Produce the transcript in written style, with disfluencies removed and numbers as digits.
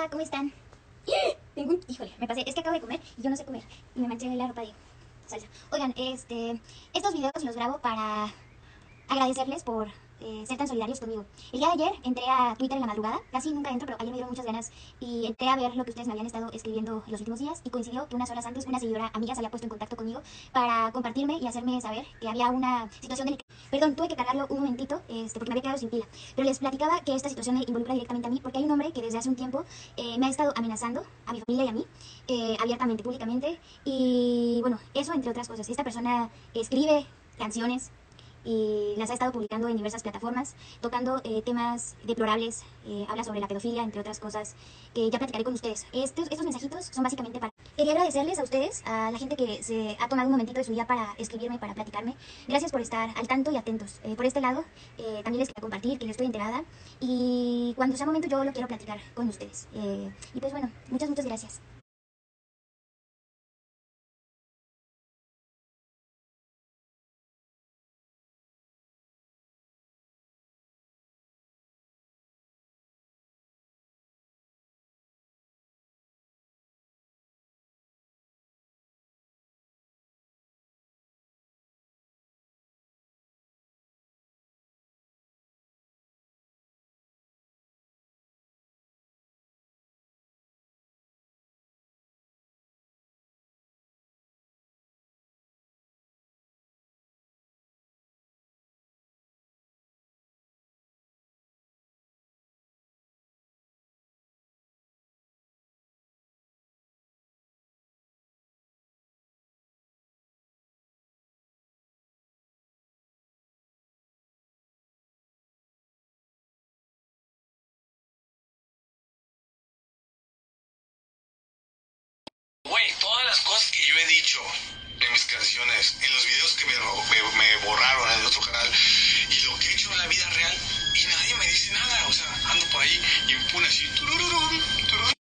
Hola, ¿cómo están? Tengo un... Híjole, me pasé. Es que acabo de comer y yo no sé comer. Y me manché la ropa de salsa. Oigan, estos videos los grabo para agradecerles por ser tan solidarios conmigo. El día de ayer entré a Twitter en la madrugada. Casi nunca entro, pero ayer me dieron muchas ganas. Y entré a ver lo que ustedes me habían estado escribiendo en los últimos días. Y coincidió que unas horas antes una seguidora amiga se había puesto en contacto conmigo para compartirme y hacerme saber que había una situación delicada. Perdón, tuve que cargarlo un momentito porque me había quedado sin pila. Pero les platicaba que esta situación me involucra directamente a mí porque hay un hombre que desde hace un tiempo me ha estado amenazando a mi familia y a mí, abiertamente, públicamente. Y bueno, eso entre otras cosas. Esta persona escribe canciones y las ha estado publicando en diversas plataformas, tocando temas deplorables, habla sobre la pedofilia, entre otras cosas, que ya platicaré con ustedes. Estos mensajitos son básicamente para... Quería agradecerles a ustedes, a la gente que se ha tomado un momentito de su día para escribirme, para platicarme. Gracias por estar al tanto y atentos. Por este lado, también les quiero compartir que yo estoy enterada y cuando sea momento yo lo quiero platicar con ustedes. Y pues bueno, muchas gracias. Güey, todas las cosas que yo he dicho en mis canciones, en los videos que me borraron en el otro canal, y lo que he hecho en la vida real, y nadie me dice nada, o sea, ando por ahí impune así, turururum, turururum.